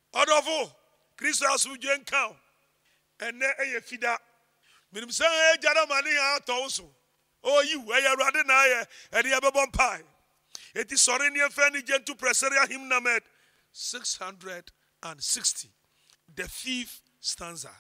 Odofo, Christ has ujen count. And ne a fida. Minim say jana mani out also. Oh, you, I rather na and the ababon pie. It is Sorenian Fanny Gentu Presaria hymn numbered 660. The 5th stanza.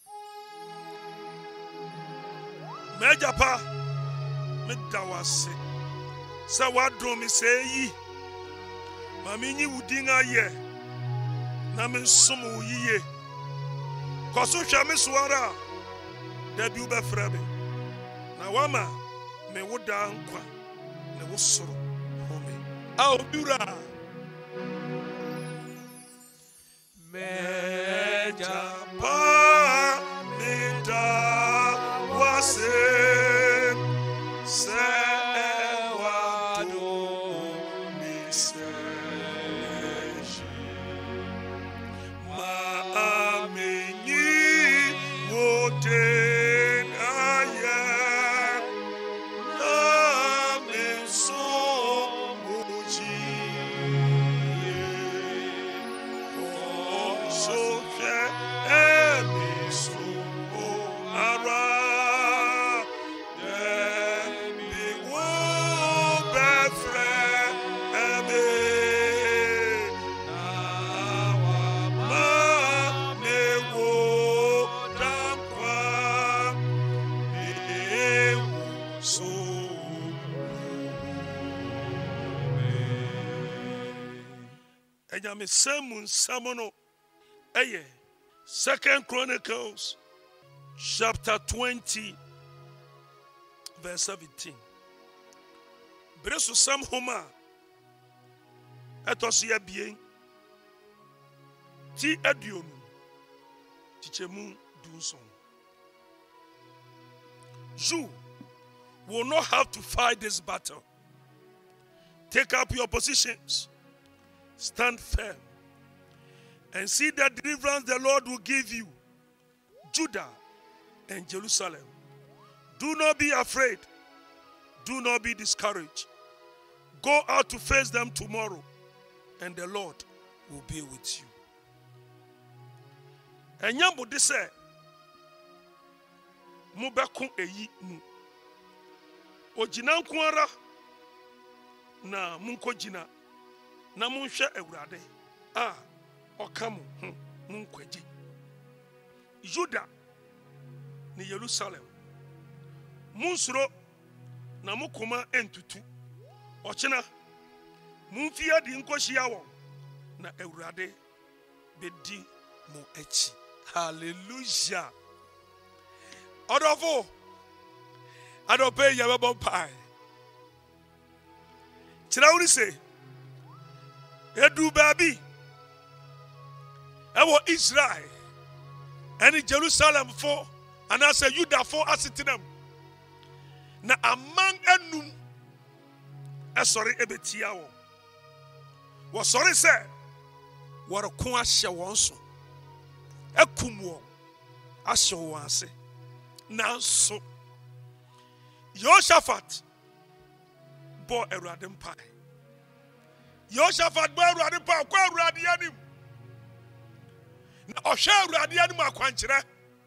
Mejapa Medawase. Sawadromi say ye. Mamini Wudinga ye. Namin Sumu ye. Kosu Shamiswara. Debuba Frebe. Nawama me woda nkwa ne wosoro home. Aubura Mejapa Medawase. Enyame Samun Samono Eye 2 Chronicles chapter 20 verse 17. Bresu Sam Homa Etosia bien Ti Edionu Tichemu Dunson. You will not have to fight this battle. Take up your positions. Stand firm and see the deliverance the Lord will give you, Judah and Jerusalem. Do not be afraid. Do not be discouraged. Go out to face them tomorrow, and the Lord will be with you. And Yambo de say, Mubakun eyi mu. Ojina nkwara na munko jina. Na munhwe awurade okamu munkwaji Juda ni Jerusalem munsuro na mukoma entutu ochina munfia di nkohia wo na awurade bedi mu echi. Hallelujah. Odofo adope yabebo pai chirawuri say Edu baby, ewo Israel, and Jerusalem for, and I say Judah for asitinem. Na among enum, sorry ebetiawo. Was sorry say, what a kwa asha wanso, ekumwo, asha wanse. Now so, Jehoshaphat bore a radin pie. Jehoshaphat bore Awurade pa kwa Awurade anim. Na ohwe Awurade anim akwankyerɛ.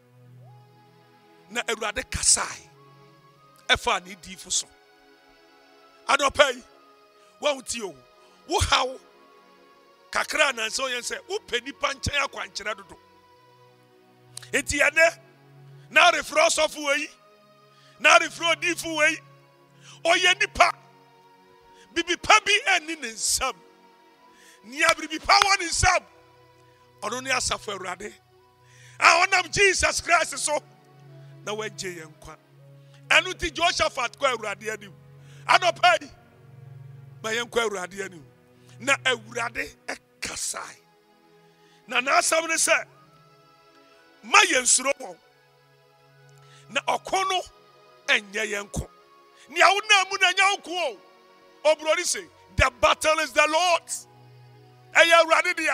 Na Awurade kasai. Efa ne difo so. Adopai. Wa uti o. Wo hawo. Kakra na so yen se wo panipa nkyɛn akwankyerɛ dodo. Enti ene na refro sofo wei. Na refro difo wei. Oye nipa bibi pa bi eni ne nsam. Nia bibi pa woni nsam. Ono ne asafo Awurade. Onam Jesus Christ so. Na wagye yen kwa. Anu ti Jehoshaphat kwa Awurade anim. Anopai. Ma yen kwa Awurade anim. Na Awurade ekasai. Na asam ne se ma yen suro won. Na okono enye yen ko. Ni awuna mu na nya nko o. Obrori say, the battle is the Lord's. Eya Awurade dia.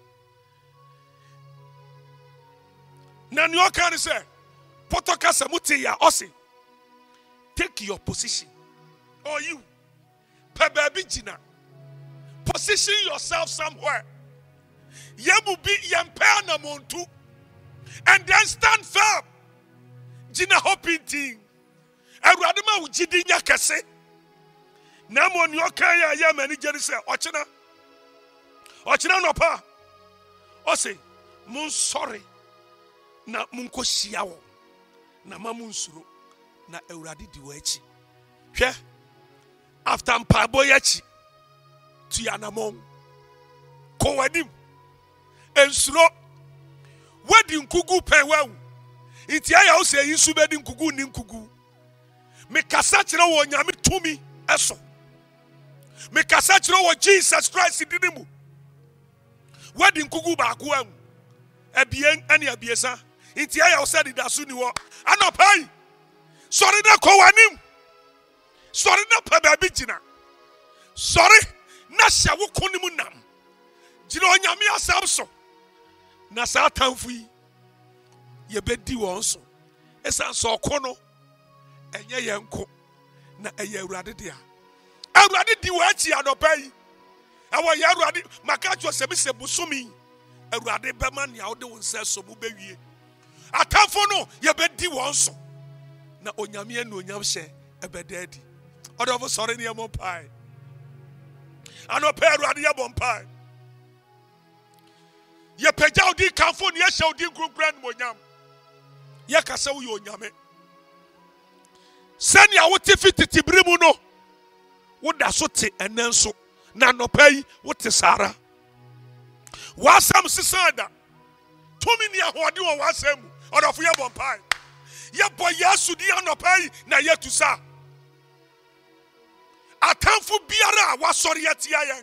Na nyo kan say, potoka samuti ya osi. Take your position. Or you. Pe baby jina. Position yourself somewhere. Ye mu bi yempa na montu. And then stand firm. Gina hoping. Awurade ma wo gidi nya kese. Na mo ni okan ya mani jeri se ochina no pa. O say mun sorry na mun ko hia wo. Na ma mun suro na Awurade di wo achi. Hwe after mpabo yachi tu yanamon ko wadim ensuro wadi nkugu pe wawu nti aya wo se yisu bedi nkugu ni nkugu me kasa kire wo nyame tumi eso me kasa kire wo Jesus Christ didimu wadi nkugu ba ko wawu abien ane abiesa nti aya wo se didasu ni wo anopai sori na ko wanim sori na pa ba bi gina sori na hya wo konim nam gina onyame asam so na satanfu yi ye bedi won so esan so kono enye yenko na eye Awurade dia Awurade di wo achi adopai awo ye Awurade maka cho se se busumi Awurade be ma ne awde won se so mu bewie atanfo no ye bedi won so na onyame anu onyam hye ebedadi odofo sori ne mo pai anopai Awurade ye bon pai ye peja odi kanfo ne ye hye odi nkunkura ne monyam ye kasa wo ye onyame sani awote fititi brimu no wo da so te enenso na anopai wo te sara wasam sisanda tumi ni ahode wo wasam odofo ye bon pai ye boy Yesu di anopai na ye tusa atamfo biara wasori yetia yen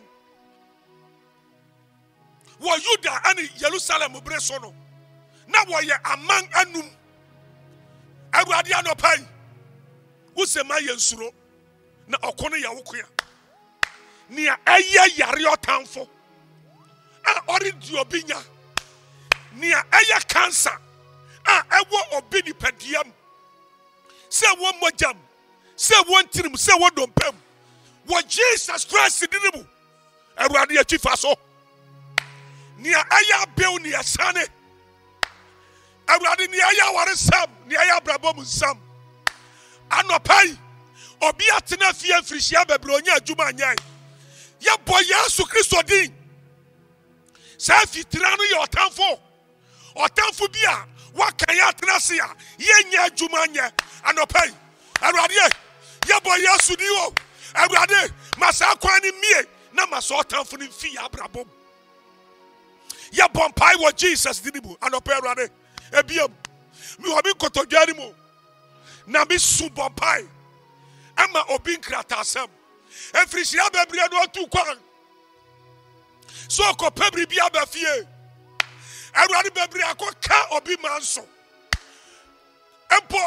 wo Yuda ani Jerusalem breso no na wo ye aman anum Awurade anopai wo se ma yensuro na okono ya wokoya nia eye yare otamfo a ori di obinya nia eye cancer a ewo obi ni pediam se wo mojam se wo ntirim se wo dompam wo Jesus Christ dinimu Awurade achifa so nia aya bew nia sane Awurade nia aya ware sam nia aya brabom sam anopai obi atena fie mfirihia bebronya adwuma anyai ye boy Yesu Kristo din sa fitira no ye otamfo bia wakan ya atena se a ye nya adwuma anya anopai Awurade ye boy Yesu din o Awurade masa kwan ni mie na masa otamfo ni fi abrabom ye bompai wo Jesus dinibu anopai Awurade ebiam mi obi kotodwari mo na mi su bompai ama obi nkrata asem efrisia bebre no tu kwan so ko pebri bia ba fie Awurade bebre akoka obi manso empo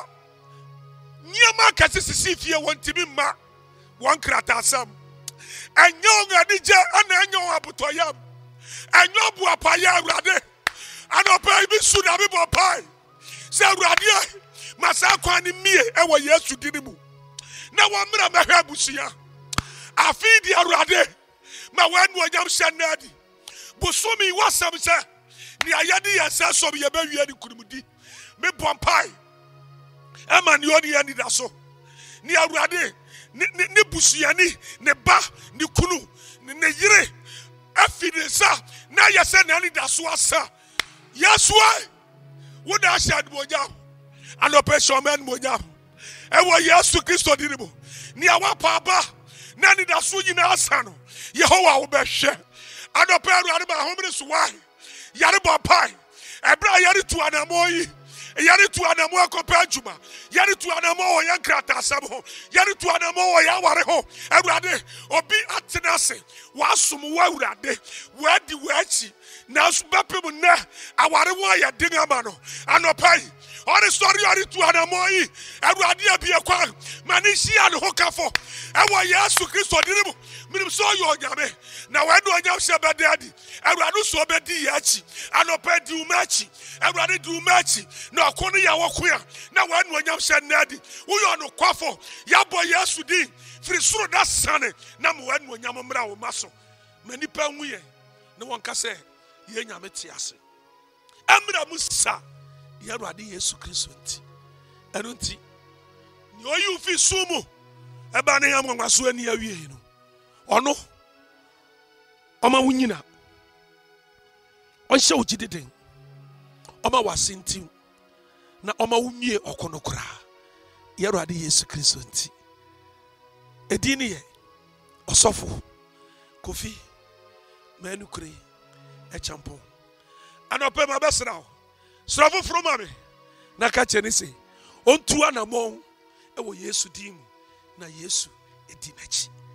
niema kase sisi fie wontimi ma won krata asem enyo ngadije ana enyo abutoyam enyo bu apaya Awurade anopa ibi su na bi bompai se Awurade masa kwa ni mie ewo Yesu dinimu na wamra mahwa busia afi di Awurade ma wanu onyam hyenadi busumi wasam se ni ayade yesa so ye bawie ni kunumdi me bompai ama ni oni ani da so ni Awurade ni busuani ne ba ni kunu ne yire afidesa na yesa na ani da so asa Yesu ai wo da shad monyam anopetion man monyam ewo Yesu Kristo dinimu ni awapa ba na ni da so nyina asa no Yehowa wo behwe anope Awurade ba homre so wai yare bompai ebra yare tu anamoyi yare tu anamo akopa adwuma yare tu anamo o yankrata asam ho yare tu anamo o yaware ho Awurade obi atenase wasum wa Awurade wadi wachi na so bepem na aware wo ya dingama no anopai ori story ori tu anamoyi Awurade abie kwa manishia no hokafo ewo Yesu Kristo dinimu minim so yo nyame na wadu onyam hye bedadi Awurade so bedi yachi anopai di umachi Awurade di umachi na okono ya wokoya na wanu onyam hye nadi uyo no kwafo ya boy Yesu di firi soro da sane na mo wanu onyam mra wo maso manipa nwuye na wonka se ye nyame te ase amra musa ye Awurade Yesu Kristo nti eno nti ni oyi fi sumu eba ne yamwanwaso ani awie no ono oma wunyina onhye ogideden oma wasentim na oma wumie okono kra ye Awurade Yesu Kristo nti edini ye osofo Kofi menukure echampo anope mabesra srafo from me na ka cheni se ontu anamon ewo Yesu dim na Yesu edinachi